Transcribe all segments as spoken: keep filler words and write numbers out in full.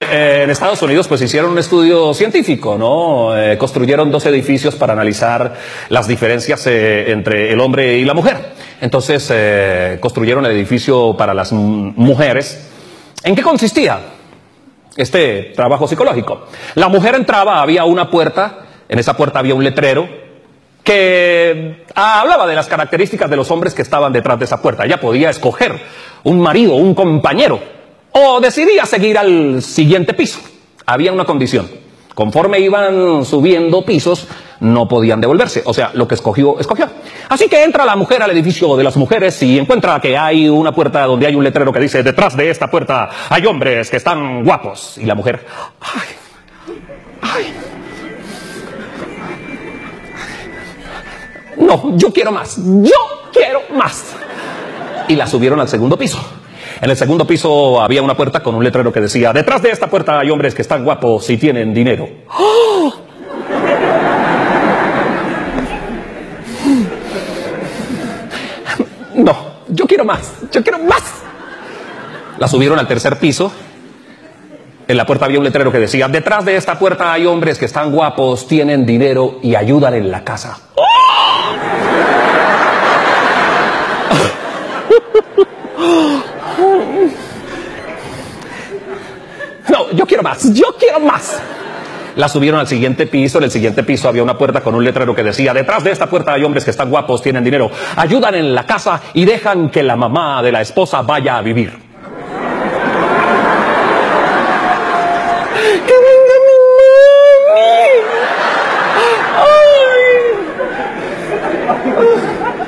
Eh, en Estados Unidos pues hicieron un estudio científico, ¿no? Eh, construyeron dos edificios para analizar las diferencias eh, entre el hombre y la mujer. Entonces eh, construyeron el edificio para las mujeres. ¿En qué consistía este trabajo psicológico? La mujer entraba, había una puerta, en esa puerta había un letrero que hablaba de las características de los hombres que estaban detrás de esa puerta. Ella podía escoger un marido, un compañero, o decidía seguir al siguiente piso. Había una condición: conforme iban subiendo pisos, no podían devolverse. O sea, lo que escogió, escogió. Así que entra la mujer al edificio de las mujeres y encuentra que hay una puerta donde hay un letrero que dice: detrás de esta puerta hay hombres que están guapos. Y la mujer, ay, ay, no, yo quiero más, yo quiero más. Y la subieron al segundo piso. En el segundo piso había una puerta con un letrero que decía: detrás de esta puerta hay hombres que están guapos y tienen dinero. ¡Oh! No, yo quiero más, yo quiero más. La subieron al tercer piso. En la puerta había un letrero que decía: detrás de esta puerta hay hombres que están guapos, tienen dinero y ayudan en la casa. ¡Oh! No, yo quiero más, yo quiero más. La subieron al siguiente piso. En el siguiente piso había una puerta con un letrero que decía: detrás de esta puerta hay hombres que están guapos, tienen dinero, ayudan en la casa y dejan que la mamá de la esposa vaya a vivir. ¡Que venga mi mami!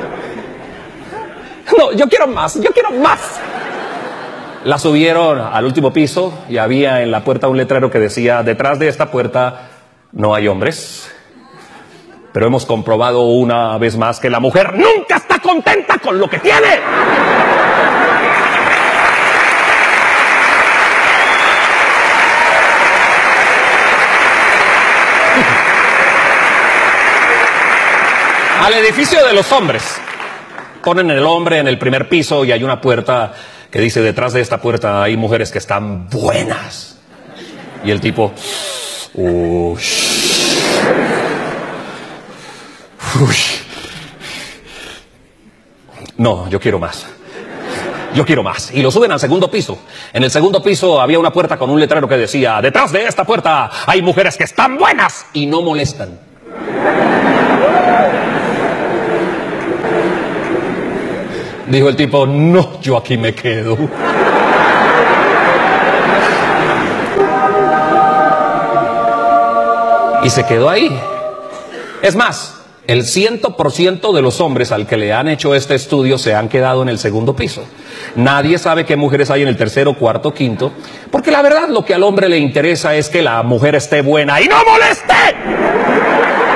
¡Ay! No, yo quiero más, yo quiero más. La subieron al último piso y había en la puerta un letrero que decía: detrás de esta puerta no hay hombres. Pero hemos comprobado una vez más que la mujer nunca está contenta con lo que tiene. Al edificio de los hombres ponen el hombre en el primer piso y hay una puerta que dice: detrás de esta puerta hay mujeres que están buenas. Y el tipo, uy, uy, no, yo quiero más, yo quiero más. Y lo suben al segundo piso. En el segundo piso había una puerta con un letrero que decía: detrás de esta puerta hay mujeres que están buenas y no molestan. Dijo el tipo: no, yo aquí me quedo. Y se quedó ahí. Es más, el cien por ciento de los hombres al que le han hecho este estudio se han quedado en el segundo piso. Nadie sabe qué mujeres hay en el tercero, cuarto, quinto, porque la verdad lo que al hombre le interesa es que la mujer esté buena y no moleste.